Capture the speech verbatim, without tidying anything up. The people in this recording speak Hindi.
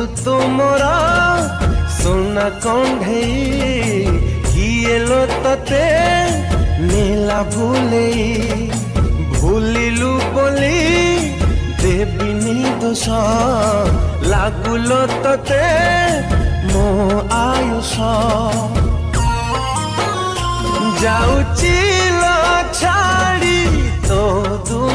तुमरा सोना कंढई किए लो तते नीला भूले भूलिलु बोली देविनी दोष लागुलो तते मो आयुष जाऊची लो छाड़ी तो